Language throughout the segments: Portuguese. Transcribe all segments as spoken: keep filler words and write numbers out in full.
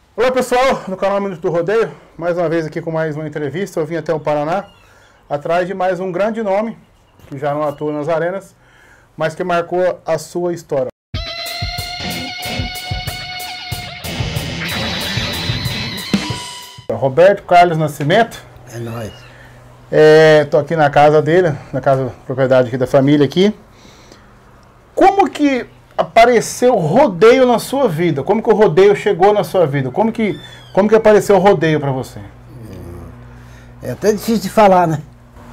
Olá pessoal, no canal Minuto do Rodeio, mais uma vez aqui com mais uma entrevista. Eu vim até o Paraná, atrás de mais um grande nome, que já não atua nas arenas, mas que marcou a sua história. Roberto Carlos Nascimento. É nóis. É, tô aqui na casa dele, na casa, propriedade aqui da família aqui. Como que apareceu o rodeio na sua vida? Como que o rodeio chegou na sua vida? Como que, como que apareceu o rodeio para você? É até difícil de falar, né?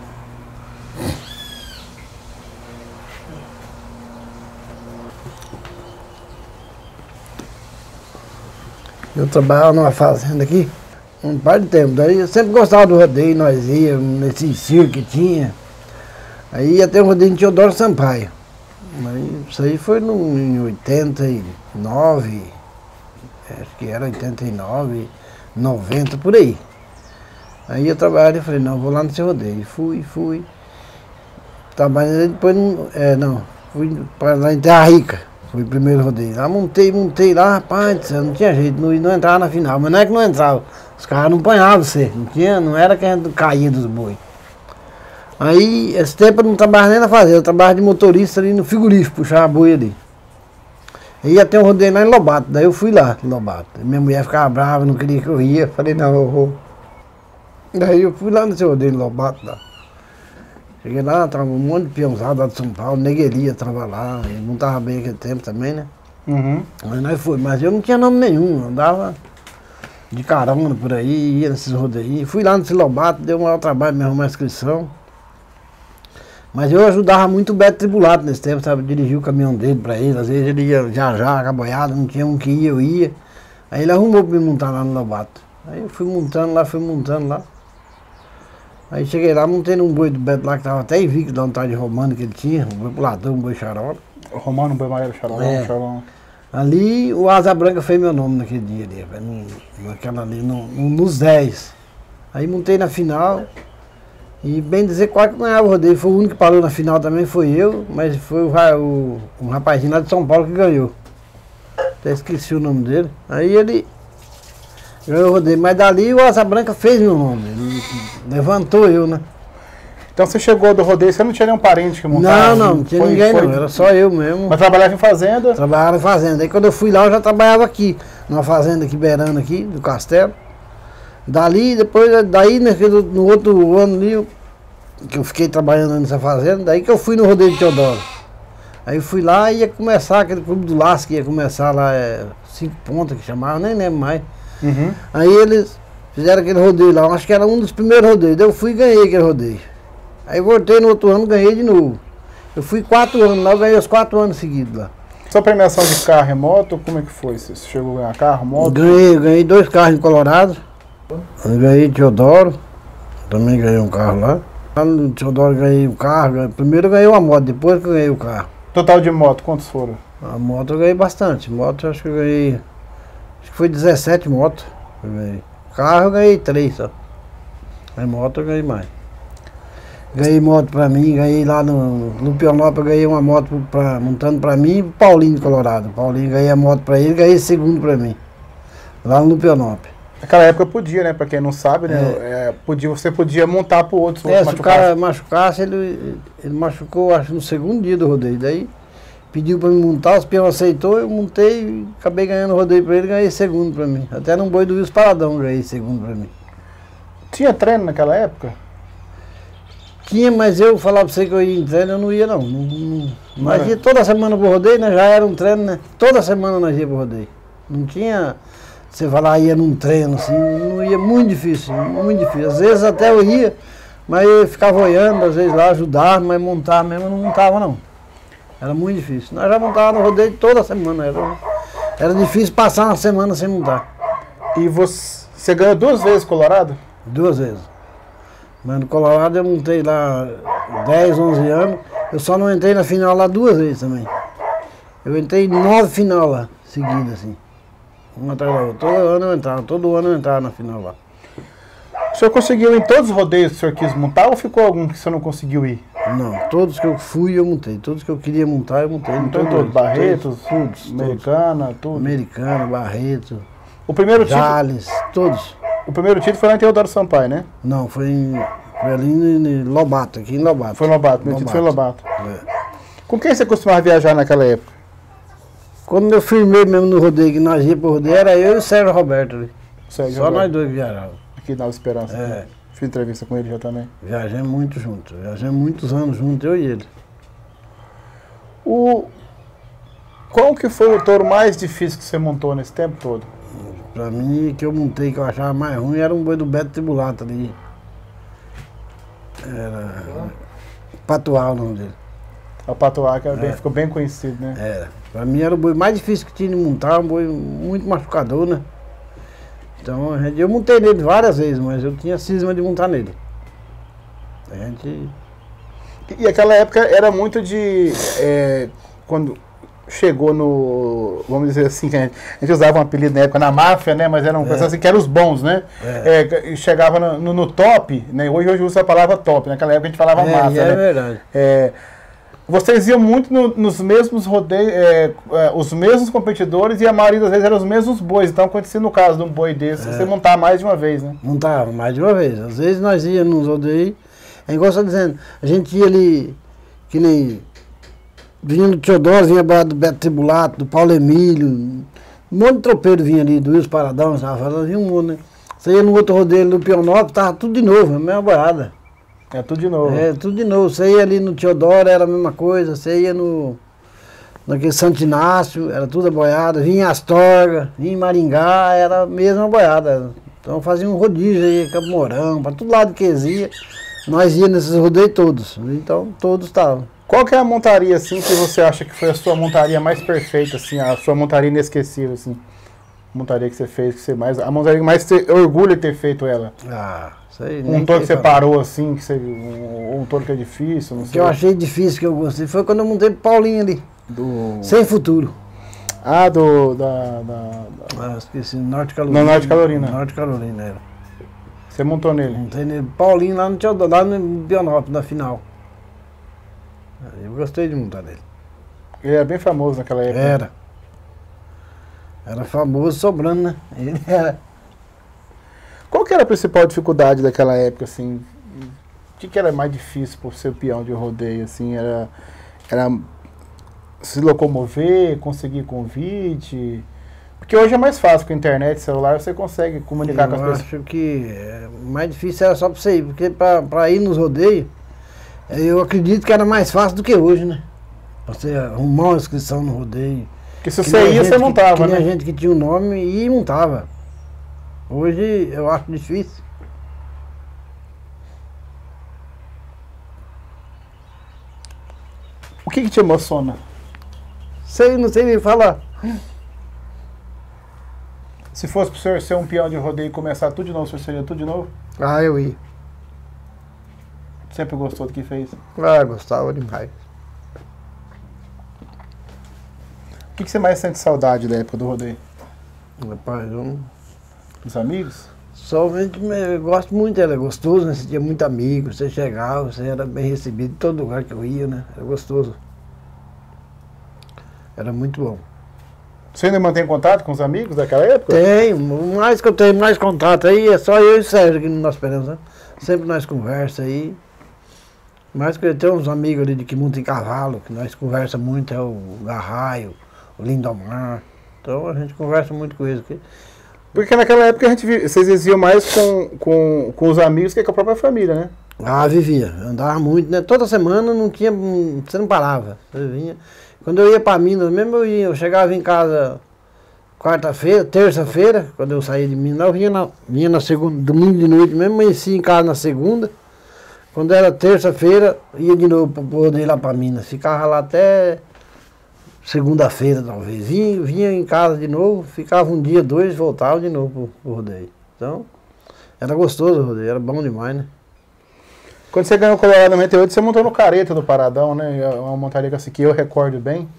Eu trabalhava numa fazenda aqui, um par de tempo. Daí eu sempre gostava do rodeio, nós íamos nesse circo que tinha. Aí ia ter um rodeio de Teodoro Sampaio. Mas isso aí foi no, em oitenta e nove, acho que era oitenta e nove, noventa, por aí. Aí eu trabalhava e falei, não, vou lá nesse rodeio. Fui, fui. Trabalhei depois, é, não, fui para lá em Terra Rica, foi o primeiro rodeio. Lá montei, montei lá, rapaz, não tinha jeito, não, não entrava na final. Mas não é que não entrava, os caras não apanhavam você, não tinha, não era que a gente caía dos boi. Aí, esse tempo eu não trabalhava nem na fazenda, eu trabalhava de motorista ali no frigorífico, puxava a boi ali. Aí ia ter um rodeio lá em Lobato, daí eu fui lá em Lobato. Minha mulher ficava brava, não queria que eu ia, falei, não, eu vou. Daí eu fui lá nesse rodeio em Lobato, lá. Cheguei lá, tava um monte de peãozado lá de São Paulo, Negueria tava lá, ele não tava bem aquele tempo também, né? Uhum. Mas nós foi, mas eu não tinha nome nenhum, andava de carona por aí, ia nesses rodeios. Fui lá nesse Lobato, deu um maior trabalho me arrumar a inscrição. Mas eu ajudava muito o Beto Tribulato nesse tempo, sabe? Dirigia o caminhão dele pra ele, às vezes ele ia já já, caboiado, não tinha um que ia, eu ia. Aí ele arrumou pra me montar lá no Lobato. Aí eu fui montando lá, fui montando lá. Aí cheguei lá, montei num boi do Beto lá que tava até invicto da vontade de romano que ele tinha, um boi pulador, um boi xarola. O Romano, o boi amarelo, xarolão, É. xarolão. Ali o Asa Branca fez meu nome naquele dia ali, no, naquela ali, no, no, nos dez. Aí montei na final. E bem dizer, quase que ganhava o rodeio. Foi o único que parou na final também, foi eu, mas foi o, o, um rapazinho lá de São Paulo que ganhou. Até esqueci o nome dele. Aí ele ganhou o rodeio, mas dali o Asa Branca fez meu nome, ele levantou eu, né? Então você chegou do rodeio, você não tinha nenhum parente que montava? Não, não, não tinha foi, ninguém foi... não, era só eu mesmo. Mas trabalhava em fazenda? Trabalhava em fazenda. Aí quando eu fui lá, eu já trabalhava aqui, numa fazenda aqui, beirando aqui, do castelo. Dali, depois, daí naquele, no outro ano ali, eu, que eu fiquei trabalhando nessa fazenda, daí que eu fui no rodeio de Teodoro. Aí eu fui lá e ia começar aquele clube do Laço, que ia começar lá, é, cinco pontas que chamava, nem lembro mais. Uhum. Aí eles fizeram aquele rodeio lá, acho que era um dos primeiros rodeios, daí eu fui e ganhei aquele rodeio. Aí voltei no outro ano, ganhei de novo. Eu fui quatro anos lá, eu ganhei os quatro anos seguidos lá. Sua premiação de carro e moto, como é que foi? Você chegou a ganhar carro, moto? Ganhei, ganhei dois carros em Colorado. Eu ganhei Teodoro, também ganhei um carro lá. Lá no Teodoro ganhei um carro, ganhei, primeiro eu ganhei uma moto, depois que eu ganhei o carro. Total de moto, quantos foram? A moto eu ganhei bastante, moto eu acho que eu ganhei, acho que foi dezessete motos. Eu ganhei. Carro eu ganhei três só. A moto eu ganhei mais. Ganhei moto pra mim, ganhei lá no, no Pionópolis, eu ganhei uma moto pra, montando pra mim e pro Paulinho de Colorado. Paulinho ganhei a moto pra ele, ganhei segundo pra mim. Lá no Pionópolis. Naquela época podia, né? Pra quem não sabe, né? É, podia, você podia montar pro outro. Se É, outro se o cara machucasse, ele, ele machucou, acho, no segundo dia do rodeio. Daí pediu pra me montar, os peões aceitou, eu montei e acabei ganhando o rodeio pra ele e ganhei segundo pra mim. Até num boi do Wilson Paradão ganhei segundo pra mim. Tinha treino naquela época? Tinha, mas eu falava pra você que eu ia em treino, eu não ia não. não, não mas Não ia toda semana pro rodeio, né? Já era um treino, né? Toda semana nós ia pro rodeio. Não tinha... Você falar, ia num treino, assim, não ia, muito difícil, muito difícil. Às vezes até eu ia, mas eu ficava olhando, às vezes lá, ajudar, mas montar mesmo eu não montava não. Era muito difícil. Nós já montávamos no rodeio toda semana, era, era difícil passar uma semana sem montar. E você, você ganhou duas vezes Colorado? Duas vezes. Mas no Colorado eu montei lá dez, onze anos, eu só não entrei na final lá duas vezes também. Eu entrei em nove final lá, seguidas assim. Uma atrás da outra. Todo ano eu entrava, todo ano eu entrava na final lá. O senhor conseguiu ir em todos os rodeios que o senhor quis montar ou ficou algum que o senhor não conseguiu ir? Não, todos que eu fui eu montei. Todos que eu queria montar eu montei. Então todos, Barretos, todos, Americana, tudo? Americana, Barreto. O primeiro título, Jales, todos. o primeiro título foi lá em Teodoro Sampaio, né? Não, foi, em, foi ali em Lobato, aqui em Lobato. Foi em Lobato, meu título foi em Lobato. É. Com quem você costumava viajar naquela época? Quando eu firmei mesmo no rodeio, que nós íamos pro rodeio, era eu e o Sérgio Roberto ali. Sérgio Só Roberto. nós dois viajávamos. Aqui na Esperança. É. Né? Fiz entrevista com ele já também. Viajamos muito juntos, viajamos muitos anos juntos, eu e ele. O... Qual que foi o touro mais difícil que você montou nesse tempo todo? Pra mim, que eu montei, que eu achava mais ruim, era um boi do Beto Tribulato ali. Era... Patuá o nome dele. O Patuá, que era bem, É. ficou bem conhecido, né? Era. Pra mim era o boi mais difícil que tinha de montar, um boi muito machucador, né? Então, a gente, eu montei nele várias vezes, mas eu tinha cisma de montar nele. A gente... E, e aquela época era muito de... É, quando chegou no... Vamos dizer assim, que a gente, a gente usava um apelido na época, na máfia, né? Mas eram É. pessoas assim, que eram os bons, né? É. É, chegava no, no, no top, né? Hoje, hoje usa a palavra top. Naquela época a gente falava É, máfia, é né? verdade. É, vocês iam muito no, nos mesmos rodeios, é, é, os mesmos competidores e a maioria das vezes eram os mesmos bois. Então acontecia no caso de um boi desse, É. você montar mais de uma vez, né? Montava mais de uma vez. Às vezes nós íamos nos rodeios, é igual você tá dizendo, a gente ia ali, que nem, vinha do Teodoro, vinha do Beto Tribulato, do Paulo Emílio, um monte de tropeiro vinha ali, do Wilson Paradão, estava falando, vinha um monte, né? Você ia no outro rodeio do Pionópolis, tava tudo de novo, a mesma boiada. É tudo de novo. É, tudo de novo. Você ia ali no Teodoro, era a mesma coisa, você ia no... naquele Santo Inácio, era tudo a boiada, vinha em Astorga, vinha em Maringá, era a mesma boiada. Então fazia um rodízio aí, Campo Mourão, para todo lado que ia, nós íamos nesses rodeios todos. Então todos estavam. Qual que é a montaria, assim, que você acha que foi a sua montaria mais perfeita, assim, a sua montaria inesquecível, assim? A montaria que você fez, que você mais... A montaria que mais você orgulha de ter feito ela? Ah, isso aí. Um touro que você parou, assim, que você, um, um touro que é difícil, não O sei. que eu achei difícil, que eu gostei, foi quando eu montei pro Paulinho ali. Do... Sem futuro. Ah, do... Da, da, da... Ah, esqueci, Norte Carolina. No Norte Carolina. Norte Carolina, era. Você montou nele? Montei nele, Paulinho lá no Teodoro, lá no Pionópolis, na final. Eu gostei de montar nele. Ele era bem famoso naquela época. Era. Era famoso sobrando, né? Ele era. Qual que era a principal dificuldade daquela época, assim? O que, que era mais difícil por ser peão de rodeio, assim? Era, era se locomover, conseguir convite? Porque hoje é mais fácil com a internet, celular, você consegue comunicar Eu com as pessoas. acho que é, o mais difícil era só pra você ir, porque pra, pra ir nos rodeios, eu acredito que era mais fácil do que hoje, né? Pra você arrumar uma inscrição no rodeio. Porque se Que você nem a ia, gente você montava, que, que né? nem a gente que tinha um nome e ia e montava. Hoje eu acho difícil. O que, que te emociona? Sei, não sei nem falar. Se fosse pro senhor ser um peão de rodeio e começar tudo de novo, o senhor seria tudo de novo? Ah, eu ia. Sempre gostou do que fez? Ah, gostava demais. O que, que você mais sente saudade da época do rodeio? Rapaz, eu não... Dos amigos? Somente eu gosto muito, era gostoso, né? Você tinha muito amigo, você chegava, você era bem recebido em todo lugar que eu ia, né? Era gostoso. Era muito bom. Você ainda mantém contato com os amigos daquela época? Tenho, o mais que eu tenho mais contato aí é só eu e o Sérgio aqui no nosso Esperança, né? Sempre nós conversa aí. Mais que eu tenho uns amigos ali de que montam em cavalo, que nós conversa muito, é o Garraio, o Lindomar. Então a gente conversa muito com eles aqui. Porque naquela época a gente via, vocês viviam mais com, com, com os amigos que com a própria família, né? Ah, vivia, andava muito, né? Toda semana não tinha, você não parava, você vinha. Quando eu ia para Minas mesmo, eu ia, eu chegava em casa quarta-feira, terça-feira, quando eu saía de Minas, eu vinha na, vinha na segunda, domingo de noite mesmo, amanhecia em casa na segunda. Quando era terça-feira, ia de novo para poder ir lá para Minas, ficava lá até segunda-feira talvez. Vinha, vinha em casa de novo, ficava um dia, dois, voltava de novo pro, pro rodeio. Então, era gostoso o rodeio, era bom demais, né? Quando você ganhou o Colorado noventa e oito, você montou no Careta do Paradão, né? É uma montaria assim, que eu recordo bem.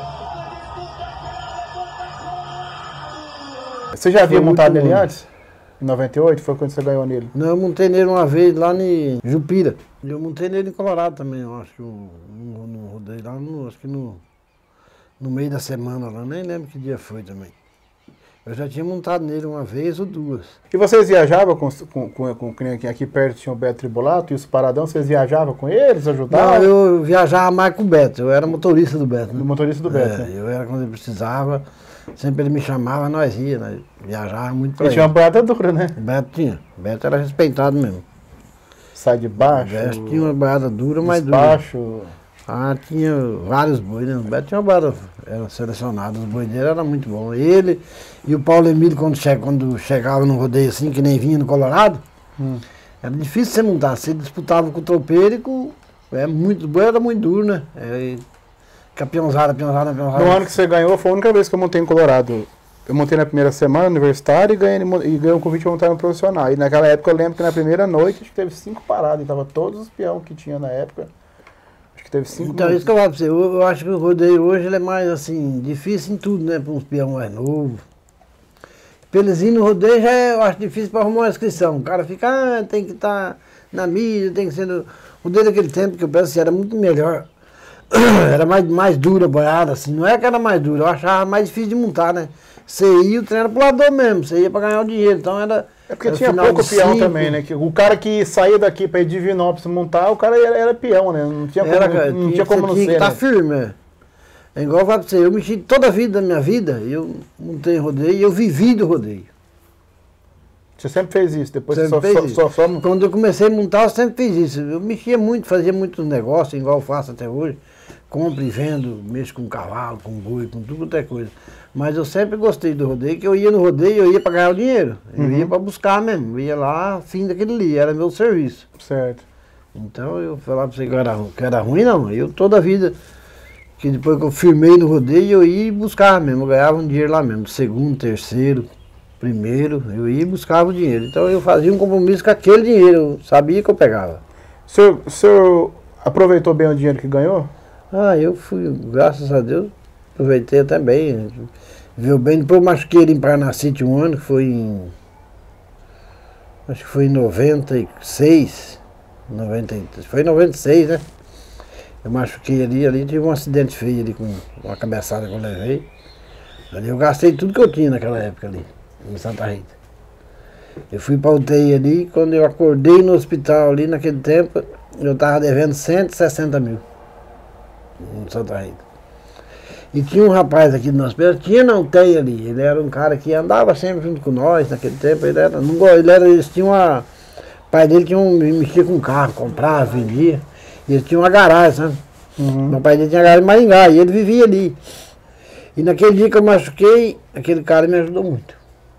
Você já havia Foi montado muito nele bom. antes? Em noventa e oito foi quando você ganhou nele? Não, eu montei nele uma vez lá em Jupira. E eu montei nele em Colorado também, eu acho que eu não, não rodei lá, no, acho que no, no meio da semana lá, nem lembro que dia foi também. Eu já tinha montado nele uma vez ou duas. E vocês viajavam com, com, com, com, com aqui perto tinha o Beto Tribolato e os Paradão, vocês viajavam com eles, ajudavam? Não, eu viajava mais com o Beto, eu era motorista do Beto. Né? Do motorista do Beto, é, né? Eu era quando ele precisava, sempre ele me chamava, nós ia, nós viajava muito pra ele. ele. Tinha uma boiada dura, né? O Beto tinha, o Beto era respeitado mesmo. Sai de baixo. O Beto tinha uma boiada dura, mais dura. Baixo. Ah, tinha vários bois, né? O Beto tinha uma boiada, era selecionado, os bois dele eram muito bons. Ele e o Paulo Emílio, quando, che quando chegava no rodeio assim, que nem vinha no Colorado, hum. era difícil você montar. Você disputava com o tropeiro e com... É, muito, o boi era muito duro, né? É, campeãozada, campeãozada, campeãozada. No ano que você ganhou, foi a única vez que eu montei em Colorado. Eu montei na primeira semana, universitário, e ganhei, e ganhei um convite para montar no profissional. E naquela época eu lembro que na primeira noite acho que teve cinco paradas, e tava todos os peões que tinha na época. Acho que teve cinco. Então, isso que eu falo pra você, eu, eu acho que o rodeio hoje ele é mais assim, difícil em tudo, né? Para uns peões mais novos. Pra eles irem no rodeio já é, eu acho difícil para arrumar uma inscrição. O cara fica, ah, tem que estar tá na mídia, tem que ser no. O rodeio daquele tempo que eu penso assim, era muito melhor. Era mais, mais dura a boiada, assim, não é que era mais dura, eu achava mais difícil de montar, né? Você ia, o trem era pro lado mesmo, você ia pra ganhar o dinheiro, então era... É porque era tinha pouco peão cinco. Também, né? Que o cara que saía daqui pra ir de Divinópolis montar, o cara era, era peão, né? Não tinha como, era, não, não tinha, tinha como não tinha ser, que tá né? firme, é. É igual eu falo pra você, eu mexi toda a vida da minha vida, eu montei rodeio e eu vivi do rodeio. Você sempre fez isso? Depois sempre só, fez só, isso. Só, só... Quando eu comecei a montar, eu sempre fiz isso. Eu mexia muito, fazia muitos negócios, igual eu faço até hoje. Compro e vendo, mexo com cavalo, com boi, com tudo outra coisa. Mas eu sempre gostei do rodeio, que eu ia no rodeio, eu ia para ganhar o dinheiro. Eu uhum. ia para buscar mesmo, eu ia lá, fim daquele ali, era meu serviço. Certo. Então eu falava para você que era, que era ruim, não. Eu toda a vida, que depois que eu firmei no rodeio, eu ia e buscava mesmo, eu ganhava um dinheiro lá mesmo, segundo, terceiro, primeiro, eu ia e buscava o dinheiro. Então eu fazia um compromisso com aquele dinheiro, eu sabia que eu pegava. O senhor, o senhor aproveitou bem o dinheiro que ganhou? Ah, eu fui, graças a Deus, aproveitei até bem. Viu bem, depois eu machuquei ele em Parnacite um ano, que foi em. Acho que foi em noventa e seis. noventa, foi em noventa e seis, né? Eu machuquei ali, ali tive um acidente feio ali com uma cabeçada que eu levei. Ali eu gastei tudo que eu tinha naquela época ali, em Santa Rita. Eu fui pra U T I ali, quando eu acordei no hospital ali naquele tempo, eu tava devendo cento e sessenta mil. Em Santa Rita. E tinha um rapaz aqui do nosso pé, tinha não tem ali, ele era um cara que andava sempre junto com nós naquele tempo, ele era, não, ele era, eles tinham uma, o pai dele tinha um, mexia com carro, comprava, vendia, e ele tinha uma garagem, sabe? Uhum. Meu pai dele tinha garagem em Maringá, e ele vivia ali. E naquele dia que eu machuquei, aquele cara me ajudou muito.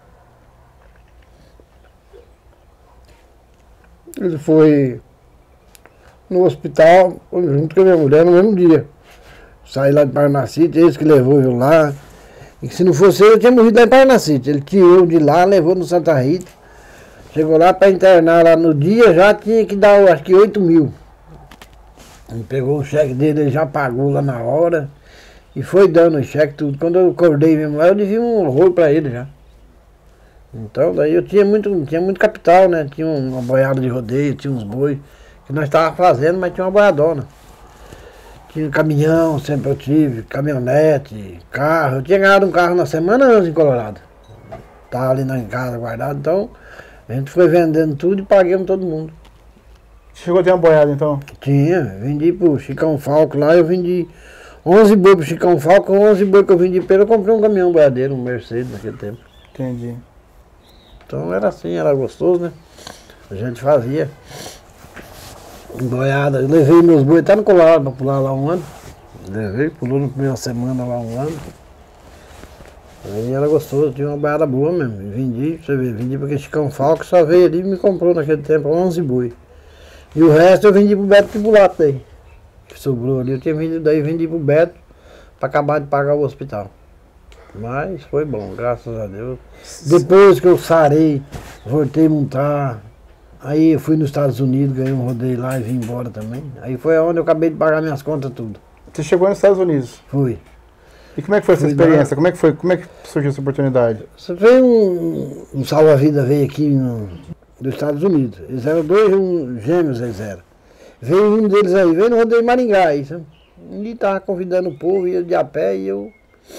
Ele foi no hospital, junto com a minha mulher, no mesmo dia. Saí lá de Parnacite, eles que levou eu lá. E que se não fosse eu, eu tinha morrido lá em Parnacite. Ele tirou de lá, levou no Santa Rita. Chegou lá para internar lá no dia, já tinha que dar, acho que oito mil. Ele pegou o cheque dele, ele já pagou lá na hora. E foi dando o cheque, tudo. Quando eu acordei mesmo lá, eu devia um horror para ele já. Então, daí eu tinha muito, tinha muito capital, né? Tinha uma boiada de rodeio, tinha uns bois que nós estávamos fazendo, mas tinha uma boiadona. Tinha caminhão, sempre eu tive, caminhonete, carro. Eu tinha ganhado um carro na semana antes em Colorado. Estava ali na casa guardado, então a gente foi vendendo tudo e paguemos todo mundo. Chegou a ter uma boiada então? Tinha, vendi pro Chicão Falco lá, eu vendi onze boi pro Chicão Falco, onze boi que eu vendi pra ele, eu comprei um caminhão boiadeiro, um Mercedes naquele tempo. Entendi. Então era assim, era gostoso, né? A gente fazia boiada. Eu levei meus bois até no Colorado pra pular lá um ano. Levei, pulou na primeira semana lá um ano. Aí era gostoso, tinha uma boiada boa mesmo. E vendi, você vê, vendi porque Chicão Falco só veio ali e me comprou naquele tempo onze boi. E o resto eu vendi pro Beto Tribulato daí. Que sobrou ali, eu tinha vendido daí, vendi pro Beto pra acabar de pagar o hospital. Mas foi bom, graças a Deus. Depois que eu sarei, voltei a montar. Aí eu fui nos Estados Unidos, ganhei um rodeio lá e vim embora também. Aí foi onde eu acabei de pagar minhas contas tudo. Você chegou nos Estados Unidos? Fui. E como é que foi essa Fui experiência? lá. Como é que foi? Como é que surgiu essa oportunidade? Você veio um, um salva-vida veio aqui no, dos Estados Unidos. Eles eram dois um, gêmeos, eles eram. Veio um deles aí, veio no rodeio Maringá aí, sabe? E tava convidando o povo, ia de a pé e eu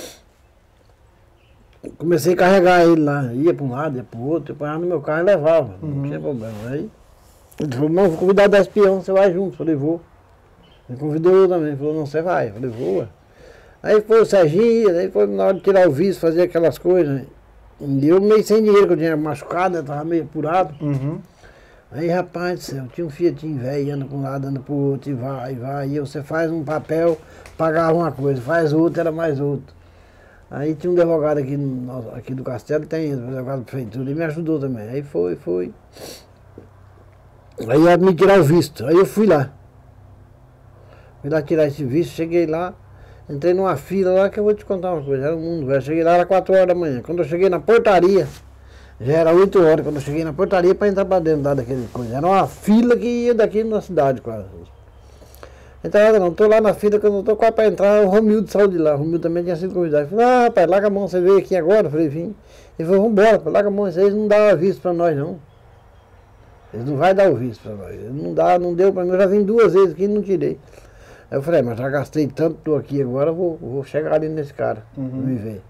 comecei a carregar ele lá. Ia para um lado, ia para o outro, eu pegava no meu carro e levava, uhum. Não tinha problema. Aí ele falou, não, vou convidar dez peões, você vai junto. Eu falei, vou. Ele convidou eu também, ele falou, não, você vai. Eu falei, vou. Aí foi o Serginho, aí foi na hora de tirar o visto, fazer aquelas coisas. E eu meio sem dinheiro, que eu tinha machucado, eu tava meio apurado. Uhum. Aí, rapaz do céu, tinha um Fiatinho velho, anda para um lado, anda para o outro, e vai, e vai. E você faz um papel, pagava uma coisa, faz outro, era mais outro. Aí tinha um advogado aqui, no, aqui do Castelo, tem um advogado da prefeitura, ele me ajudou também. Aí foi, foi. Aí ia me tirar o visto, aí eu fui lá. Fui lá tirar esse visto, cheguei lá, entrei numa fila lá que eu vou te contar uma coisa, era um mundo, velho. Cheguei lá, era quatro horas da manhã. Quando eu cheguei na portaria, já era oito horas, quando eu cheguei na portaria para entrar para dentro lá daquele coisa. Era uma fila que ia daqui na cidade quase. Então, não, tô lá na fila, quando eu tô quase para entrar, o Romildo saiu de lá. O Romildo também tinha sido convidado. Ele falou, ah, rapaz, larga a mão, você veio aqui agora? Eu falei, vim. Ele falou, vambora, larga a mão, vocês não dão visto para nós, não. Eles não vão dar o visto para nós. Não dá, não deu para mim, eu já vim duas vezes aqui e não tirei. Aí eu falei, mas já gastei tanto, tô aqui agora, vou, vou chegar ali nesse cara, uhum. Me ver.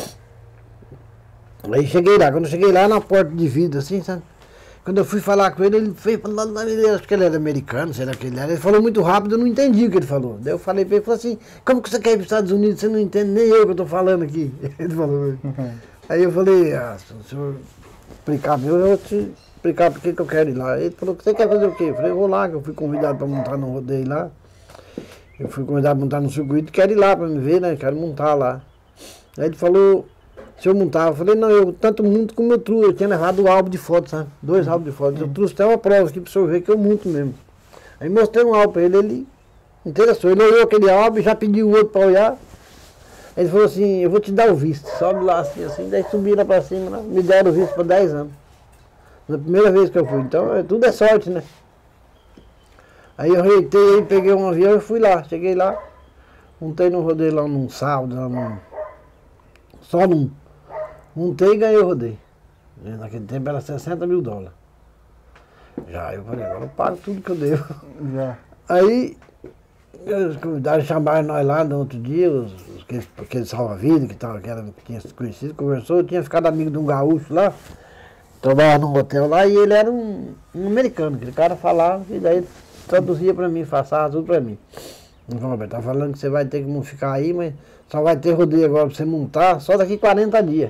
Aí cheguei lá, quando eu cheguei lá na porta de vidro, assim, sabe? Quando eu fui falar com ele, ele foi falando, acho que ele era americano, será que ele era? Ele falou muito rápido, eu não entendi o que ele falou. Daí eu falei pra ele, ele falou assim, como que você quer ir para os Estados Unidos, você não entende nem eu que eu tô falando aqui. Ele falou. Uhum. Aí eu falei, ah, se o senhor explicar pra mim, eu vou te explicar por que que eu quero ir lá. Ele falou, você quer fazer o quê? Eu falei, eu vou lá, que eu fui convidado para montar no rodeio lá. Eu fui convidado a montar no circuito, quero ir lá para me ver, né? Quero montar lá. Aí ele falou, se eu montar, eu falei, não, eu tanto monto como eu trouxe. Eu tinha levado o álbum de fotos, sabe? Dois álbuns de fotos. Eu trouxe até uma prova aqui para o senhor ver que eu monto mesmo. Aí mostrei um álbum para ele, ele interessou. Ele olhou aquele álbum, já pediu o outro para olhar. Ele falou assim, eu vou te dar o visto. Sobe lá assim, assim. Daí subi lá para cima, lá, me deram o visto para dez anos. Na primeira vez que eu fui. Então, é, tudo é sorte, né? Aí eu reitei, peguei um avião e fui lá. Cheguei lá, montei no rodeio lá num sábado, lá num, só num. Montei e ganhei o rodeio. Naquele tempo era sessenta mil dólares. Já, eu falei, agora eu pago tudo que eu devo. Já. Aí, os convidados chamaram nós lá no outro dia, os, os, aqueles, aqueles salva-vidas que, que, que tinha se conhecido, conversou, eu tinha ficado amigo de um gaúcho lá, trabalhava num hotel lá e ele era um, um americano, aquele cara falava e daí traduzia pra mim, passava tudo pra mim. Ele falou, Roberto, tá falando que você vai ter que ficar aí, mas só vai ter rodeio agora pra você montar só daqui quarenta dias.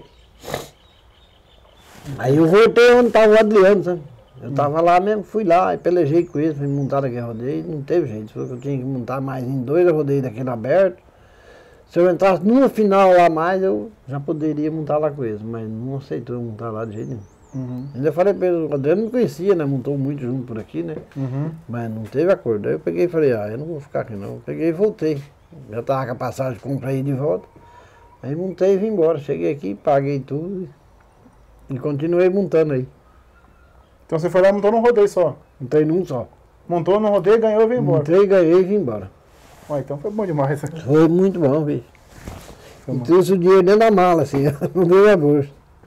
Aí eu voltei onde estava o Adriano, sabe? Eu estava lá mesmo, fui lá e pelejei com eles, fui montar aquele rodeio, não teve jeito. Falou que eu tinha que montar mais em dois rodeios daquele aberto. Se eu entrasse numa final lá mais, eu já poderia montar lá com eles, mas não aceitou montar lá de jeito nenhum. Uhum. Ainda falei para ele, o Adriano não conhecia, né? Montou muito junto por aqui, né? Uhum. Mas não teve acordo. Aí eu peguei e falei, ah, eu não vou ficar aqui não. Eu peguei e voltei. Já estava com a passagem, comprei de volta. Aí montei e vim embora. Cheguei aqui, paguei tudo e continuei montando aí. Então você foi lá e montou num rodeio só? Montei num só. Montou num rodeio, ganhou e veio embora? Montei, ganhei e vim embora. Ué, então foi bom demais. Foi muito bom, bicho. E trouxe o dinheiro dentro da mala, assim, não deu a bolsa.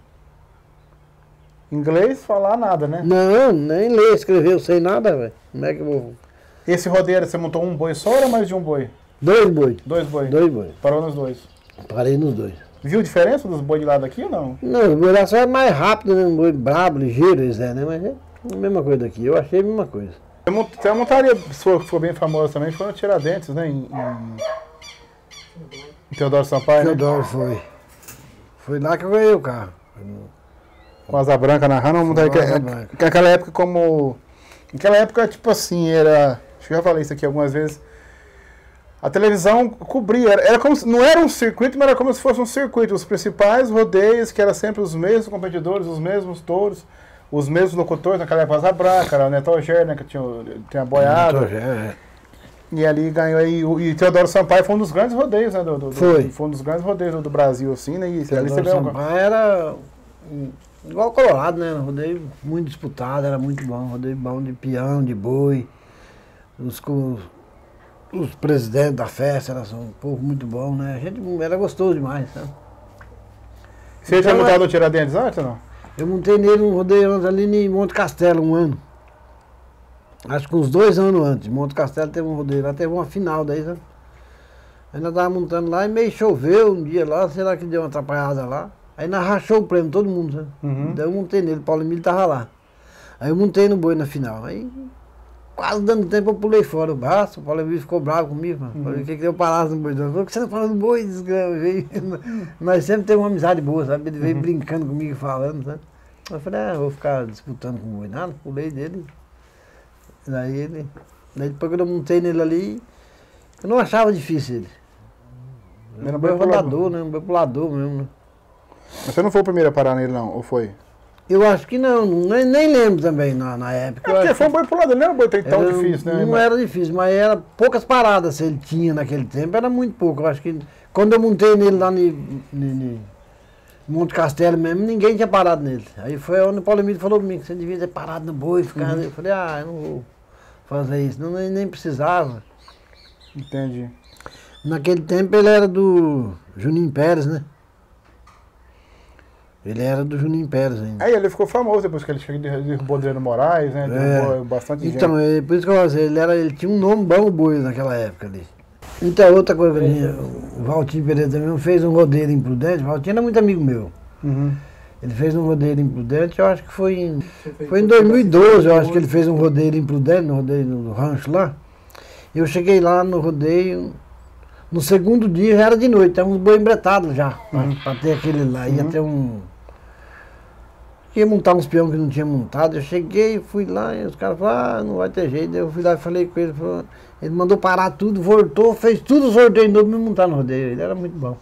Inglês, falar nada, né? Não, nem ler, escrever, eu sei nada, velho. Como é que eu vou... Esse rodeio, você montou um boi só ou era mais de um boi? Dois boi. Dois boi? Dois boi. Parou nos dois? Parei nos dois. Viu a diferença dos boi de lá daqui ou não? Não, o boi lá só é mais rápido, né? Um boi brabo, ligeiro, eles é, né? Mas é a mesma coisa daqui, eu achei a mesma coisa. Tem uma montaria sua que ficou bem famosa também, foi no Tiradentes, né? Em, em... em Teodoro Sampaio, né? Teodoro foi. Foi lá que eu ganhei o carro. Com asa branca narrando, uma montaria que, que naquela época como... Naquela época, tipo assim, era... Acho que eu já falei isso aqui algumas vezes. A televisão cobria, era, era como se, não era um circuito, mas era como se fosse um circuito. Os principais rodeios, que eram sempre os mesmos competidores, os mesmos touros, os mesmos locutores, naquela época Asa Branca, era o Neto Alger, né, que tinha, tinha boiado. Neto Alger, é. E ali ganhou aí, e Teodoro Sampaio foi um dos grandes rodeios, né? Do, do, foi. Do, foi um dos grandes rodeios do, do Brasil, assim, né? E Teodoro ali você Sampaio era igual o Colorado, né? Rodeio muito disputado, era muito bom, rodeio bom de peão, de boi. Os, os presidentes da festa, era um povo muito bom, né? A gente era gostoso demais, sabe? Você Então, tinha montado o Tiradentes antes ou não? Eu montei nele um rodeio antes ali em Monte Castelo, um ano. Acho que uns dois anos antes. Monte Castelo teve um rodeio lá, teve uma final daí, sabe? Aí nós tava montando lá e meio choveu um dia lá, sei lá que deu uma atrapalhada lá. Aí nós rachou o prêmio, todo mundo, sabe? Uhum. Daí eu montei nele, o Paulo Emílio tava lá. Aí eu montei no boi na final. Aí, quase dando tempo, eu pulei fora o braço, o Paulo Emílio ficou bravo comigo, mano. Uhum. Falei, o que que eu parasse no boi? Ele falou, por que você tá falando do boi? Veio. Nós sempre temos uma amizade boa, sabe? Ele veio Uhum. brincando comigo, falando, sabe? Eu falei, ah, vou ficar disputando com o boi, nada, pulei dele. Daí ele. Daí depois que eu montei nele ali, eu não achava difícil ele. Era um boi rodador, né? Um boi pulador mesmo, né? Mas você não foi o primeiro a parar nele, não? Ou foi? Eu acho que não, nem, nem lembro também na, na época. É Eu porque acho foi um boi pulador, não era um boi tão era- difícil, né? Não era difícil, mas era poucas paradas se ele tinha naquele tempo, era muito pouco. Eu acho que quando eu montei nele lá em Monte Castelo mesmo, ninguém tinha parado nele. Aí foi onde o Paulo Emílio falou pra mim que você devia ter parado no boi, ficar. Uhum. Eu falei, ah, eu não vou fazer isso, não, nem, nem precisava. Entendi. Naquele tempo ele era do Juninho Pérez, né? Ele era do Juninho Pérez ainda. Aí ele ficou famoso depois que ele chegou de derrubou Adriano Moraes, né? Derrubou É. bastante Então, gente. é, por isso que eu falei, ele, era, ele tinha um nome bom, o boi, naquela época ali. Então, outra coisa, que tinha, o Valtinho Pereira também fez um rodeio em Prudente. O Valtinho era muito amigo meu. Uhum. Ele fez um rodeio em Prudente, eu acho que foi em, foi em dois mil e doze, eu acho que ele fez um rodeio em Prudente, no rodeio no rancho lá. Eu cheguei lá no rodeio, no segundo dia já era de noite, tava uns boi embretados já, Uhum. pra, pra ter aquele lá. Ia Uhum. ter um. Ia montar uns peões que não tinha montado. Eu cheguei, fui lá, e os caras falaram, ah, não vai ter jeito. Eu fui lá e falei com ele, falou, ele mandou parar tudo, voltou, fez tudo, sorteio novo, me montar no rodeio. Ele era muito bom.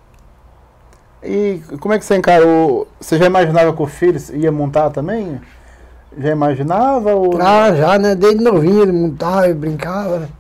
E como é que você encarou? Você já imaginava que o filho ia montar também? Já imaginava? Ou... Ah, já, né? Desde novinho ele montava e brincava, né?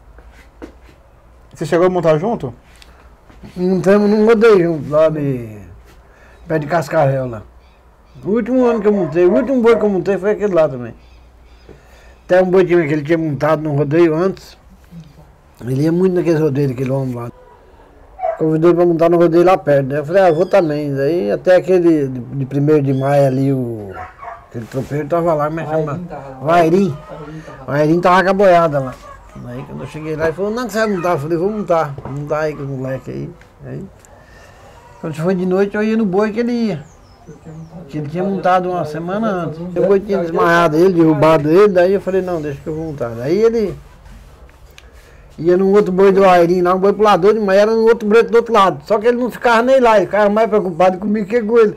Você chegou a montar junto? Montamos num rodeio junto, lá de pé de Cascavel lá. O último ano que eu montei, o último boi que eu montei foi aquele lá também. Até um boi que ele tinha montado num rodeio antes. Ele ia muito naqueles rodeios, aquele homem lá. Convidou ele pra montar no rodeio lá perto. Daí eu falei, ah, eu vou também. Daí até aquele de, de primeiro de maio ali, o, aquele tropeiro tava lá, como é que chama? O Airim. O Airim tava com a boiada lá. Aí quando eu cheguei lá, ele falou, não, que você vai montar? Eu falei, vou montar. Vou montar aí com o moleque aí. Aí, quando foi de noite, eu ia no boi que ele ia. Que ele tinha montado uma semana antes. O boi tinha desmaiado ele, derrubado ele, daí eu falei, não, deixa que eu vou montar. Daí ele ia num outro boi do Airim lá, um boi pulador de manhã, era no outro boi do outro lado. Só que ele não ficava nem lá, ele ficava mais preocupado comigo que com ele.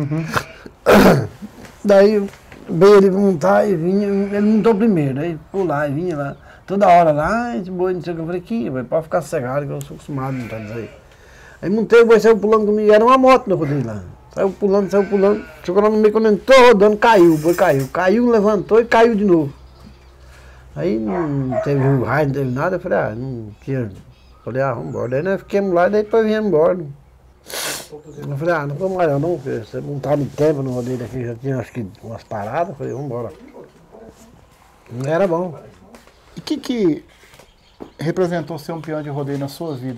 Daí veio ele montar e vinha, ele montou primeiro, aí pular e vinha lá. Toda hora lá, ah, esse boi não sei o que, eu falei, que vai, pode ficar cegado, que eu sou acostumado a montar isso aí. Aí montei, o boi saiu pulando comigo, era uma moto no rodeio lá. Saiu pulando, saiu pulando, chegou lá no meio, quando entrou rodando, caiu, o boi caiu. Caiu, levantou e caiu de novo. Aí não teve raio, não teve nada, eu falei, ah, não tinha. Falei, ah, vamos embora. Daí nós ficamos lá e daí depois viemos embora. Eu falei, ah, não vamos mais não, porque você montar no tempo no rodeio daqui, já tinha acho que umas paradas, eu falei, vamos embora. Não era bom. E o que, que representou ser um peão de rodeio na sua vida?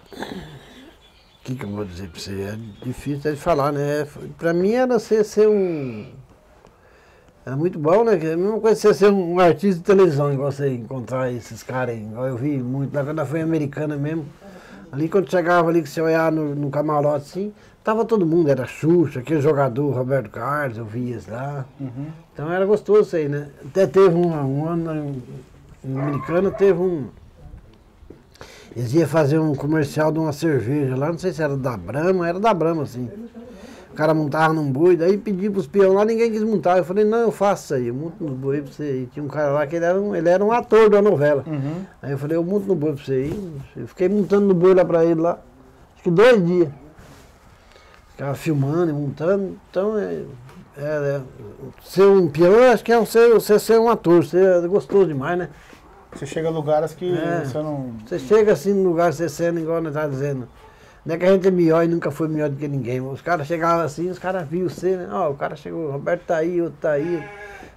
O que, que eu vou dizer pra você? É difícil de falar, né? Pra mim era ser, ser um. Era muito bom, né? É a mesma coisa que você ser um artista de televisão, igual você encontrar esses caras aí. Igual eu vi muito, lá quando eu fui americana mesmo. Ali quando chegava ali, que você olhava no, no camarote assim, tava todo mundo, era Xuxa, aquele jogador Roberto Carlos, eu via isso lá. Uhum. Então era gostoso isso aí, né? Até teve um, um ano em americana, teve um. Eles iam fazer um comercial de uma cerveja lá, não sei se era da Brahma, era da Brahma, assim. O cara montava num boi, daí pedia pros peões lá, ninguém quis montar. Eu falei, não, eu faço isso aí, eu monto no boi pra você. E tinha um cara lá que ele era um, ele era um ator da novela. Uhum. Aí eu falei, eu monto no boi pra você aí. Eu fiquei montando no boi lá pra ele lá, acho que dois dias. Ficava filmando e montando, então é, é, é, ser um peão, eu acho que é ser, você ser um ator, você é gostoso demais, né? Você chega a lugares que É. você não... Você chega assim no lugar, você sendo igual nós tá dizendo. Não é que a gente é melhor e nunca foi melhor do que ninguém. Os caras chegavam assim, os caras viam você, né? Ó, o cara chegou, o Roberto tá aí, outro tá aí.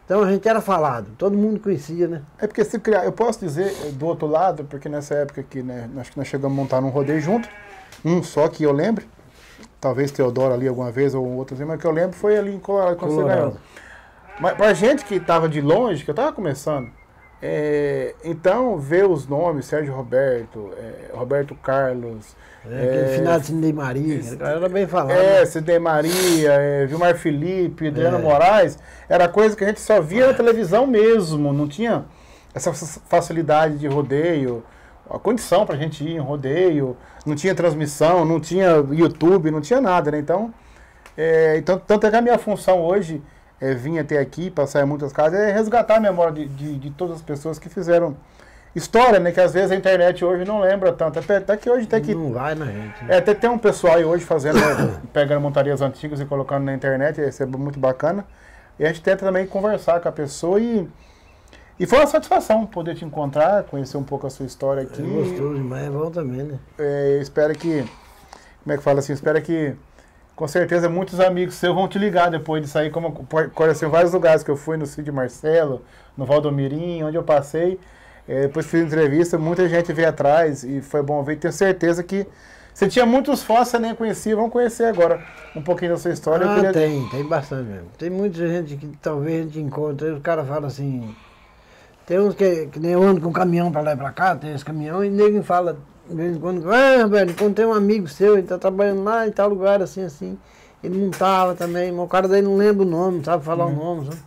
Então a gente era falado, todo mundo conhecia, né? É porque se criar, eu posso dizer do outro lado, porque nessa época aqui, né, acho que nós chegamos a montar num rodeio junto, um só que eu lembro, talvez Teodoro ali alguma vez ou outro, mas que eu lembro foi ali em Colorado, quando você ganhou. Mas pra gente que estava de longe, que eu estava começando, é, então ver os nomes, Sérgio Roberto, é, Roberto Carlos, é, aquele é, final de Sidney Maria, esse, era bem falado. É, né? Sidney Maria, é, Vilmar Felipe, Adriano é. Moraes, era coisa que a gente só via na televisão mesmo, não tinha essa facilidade de rodeio, a condição pra gente ir em rodeio, não tinha transmissão, não tinha YouTube, não tinha nada, né? Então, é, então tanto é que a minha função hoje é vir até aqui, passar em muitas casas, é resgatar a memória de, de, de todas as pessoas que fizeram história, né? Que às vezes a internet hoje não lembra tanto. Até, até que hoje tem que. Não vai na gente. Né? É, até tem um pessoal aí hoje fazendo, né, pegando montarias antigas e colocando na internet, isso é muito bacana. E a gente tenta também conversar com a pessoa e. E foi uma satisfação poder te encontrar, conhecer um pouco a sua história aqui. É gostoso demais, é bom também, né? É, eu espero que. Como é que fala assim? Espero que. Com certeza muitos amigos seus vão te ligar depois disso aí, como conheci vários lugares que eu fui, no Cid Marcelo, no Valdomirim, onde eu passei. É, depois fiz entrevista, muita gente veio atrás e foi bom ver. Tenho certeza que você tinha muitos fãs, você nem conhecia, vão conhecer agora um pouquinho da sua história. Ah, eu queria... tem, tem bastante mesmo. Tem muita gente que talvez a gente encontre, aí os caras falam assim, tem uns que, que nem eu ando com caminhão pra lá e pra cá, tem esse caminhão, e ninguém fala, de vez em quando, ah, velho, encontrei um amigo seu, ele tá trabalhando lá em tal lugar, assim, assim. Ele montava também, mas o cara daí não lembra o nome, não sabe falar uhum. o nome, sabe?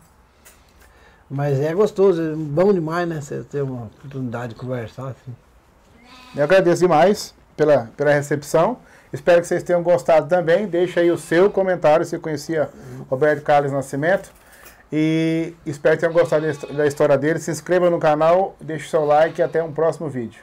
Mas é gostoso, é bom demais, né? Você ter uma oportunidade de conversar, assim. Eu agradeço demais pela, pela recepção. Espero que vocês tenham gostado também. Deixa aí o seu comentário se conhecia Roberto Carlos Nascimento. E espero que tenham gostado da história dele. Se inscreva no canal, deixe o seu like e até um próximo vídeo.